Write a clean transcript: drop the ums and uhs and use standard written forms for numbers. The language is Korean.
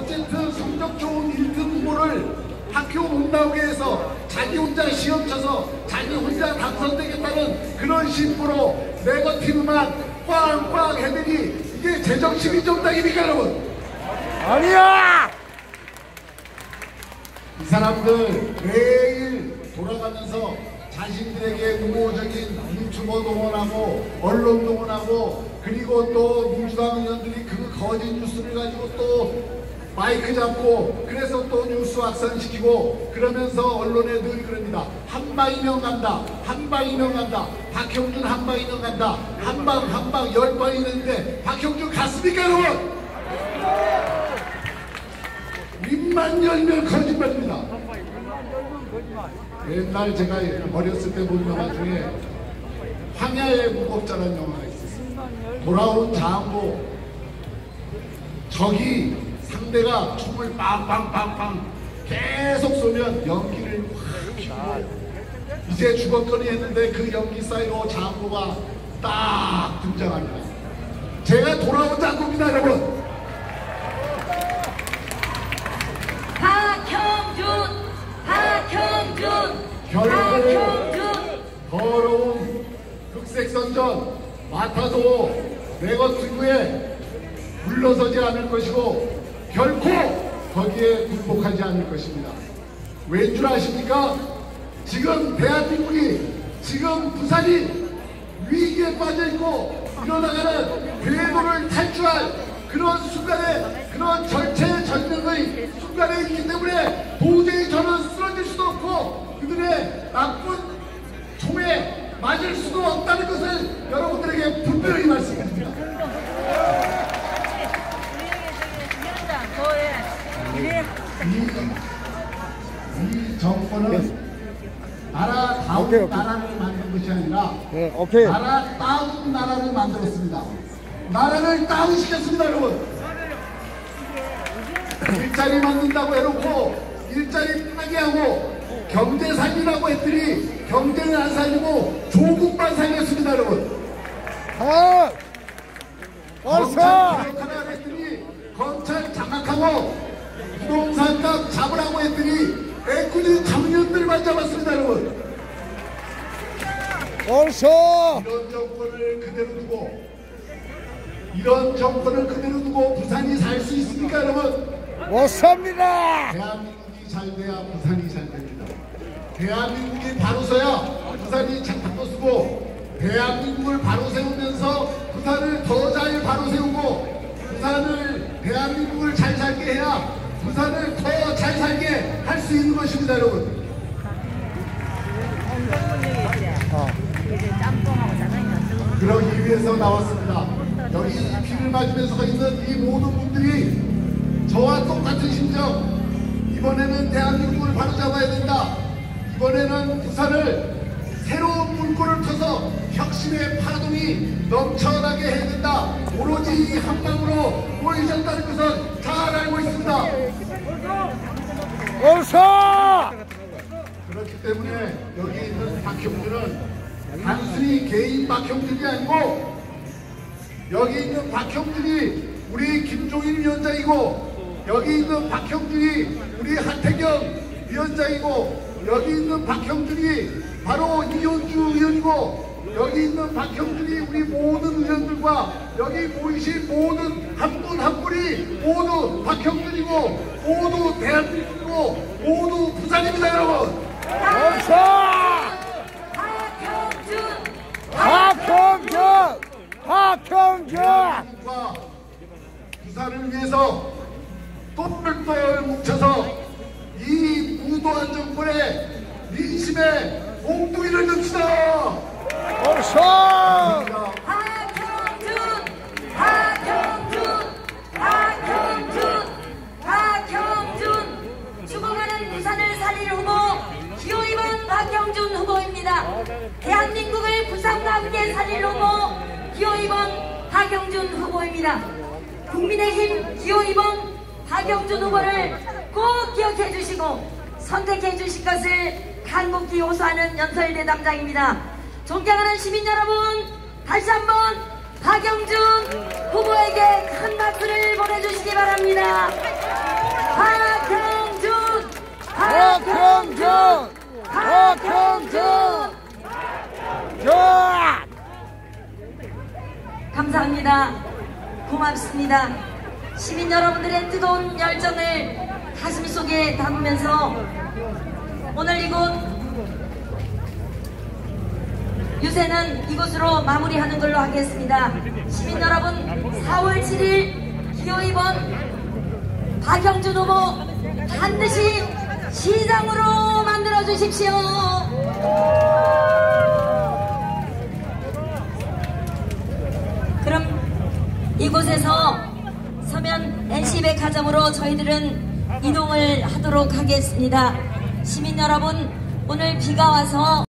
어쨌든 성적 좋은 1등 후보를 학교 못 나오게 해서 자기 혼자 시험 쳐서 자기 혼자 당선되겠다는 그런 심보로 네거티브만 꽝꽝 해대니 이게 제정신이 좀 딱입니까 여러분? 아니야! 이 사람들 매일 돌아가면서 자신들에게 우호적인 유튜버 동원하고 언론 동원하고 그리고 또 민주당 의원들이 그 거짓 뉴스를 가지고 또 마이크 잡고 그래서 또 뉴스 확산시키고 그러면서 언론에 늘 그럽니다. 한방이면 간다. 한방이면 간다. 박형준 한방이면 간다. 한방 10번 있는데 박형준 갔습니까 여러분? 입만 열면 거짓말입니다. 옛날 제가 어렸을 때 본 영화 중에 황야의 무법자라는 영화가 있었어요. 돌아온 장보 적이 상대가 총을 빵빵빵빵 계속 쏘면 연기를 확 피우고 이제 죽었거니 했는데 그 연기 사이로 장보가 딱 등장합니다. 제가 돌아온 장보입니다 여러분. 결국 더러운 흑색선전 마타도 네거티브에 물러서지 않을 것이고 결코 거기에 굴복하지 않을 것입니다. 왠 줄 아십니까? 지금 대한민국이 지금 부산이 위기에 빠져있고 이러다가는 궤도를 탈출할 그런 순간에 그런 절체절명의 순간에 있기 때문에 도저히 저는 쓰러질 수도 없고 그들의 나쁜 총에 맞을 수도 없다는 것을 여러분들에게 분명히 말씀드립니다. 이 정권은 나라다운 나라를 만든 것이 아니라 나라다운 나라를 만들었습니다. 나라를 다운시켰습니다 여러분. 일자리 만든다고 해놓고 일자리 파괴하고 경제 살리라고 했더니 경제는 안 살리고 조국만 살렸습니다 여러분. 검찰 개혁하라고 했더니 검찰 장악하고 부동산값 잡으라고 했더니 애꿎은 청년들만 잡았습니다 여러분. 이런 정권을 그대로 두고 부산이 살 수 있습니까 여러분? 못 삽니다. 대한민국이 잘 돼야 부산이 잘 됩니다. 대한민국이 바로 서야 부산이 바로 서고 대한민국을 바로 세우면서 부산을 더 잘 바로 세우고 대한민국을 잘 살게 해야 부산을 더 잘 살게 할 수 있는 것입니다 여러분. 그러기 위해서 나왔습니다. 여기 비를 맞으면서 있는 이 모든 분들이 저와 똑같은 심정, 이번에는 대한민국을 바로잡아야 된다. 이번에는 부산을 새로운 물꼬를 터서 혁신의 파동이 넘쳐나게 해야 된다. 오로지 한방으로 모이셨다는 것은 잘 알고 있습니다. 그렇기 때문에 여기 있는 박형준은 단순히 개인 박형준이 아니고 여기 있는 박형준이 우리 김종인 위원장이고 여기 있는 박형준이 우리 하태경 위원장이고 여기 있는 박형준이 바로 이현주 의원이고 여기 있는 박형준이 우리 모든 의원들과 여기 모이신 모든 한 분 한 분이 모두 박형준이고 모두 대한민국이고 모두 부산입니다 여러분. 박형준 부산을 위해서 똘똘 뭉쳐서 이 무도한 정권의 민심에 몽둥이를 듭시다. 박형준 죽어가는 부산을 살릴 후보 기호 2번 박형준 후보입니다. 대한민국을 부산과 함께 살릴 후보 기호 2번 박형준 후보입니다. 국민의힘 기호 2번 박형준 후보를 꼭 기억해 주시고 선택해 주실 것을 간곡히 호소하는 연설대담장입니다. 존경하는 시민 여러분, 다시 한번 박형준 후보에게 큰 박수를 보내주시기 바랍니다. 감사합니다. 고맙습니다. 시민 여러분들의 뜨거운 열정을 가슴속에 담으면서 오늘 이곳 유세는 이곳으로 마무리하는 걸로 하겠습니다. 시민 여러분, 4월 7일 기호이번 박형준 후보 반드시 시장으로 만들어 주십시오. 그럼 이곳에서 서면 NC백화점으로 저희들은 이동을 하도록 하겠습니다. 시민 여러분, 오늘 비가 와서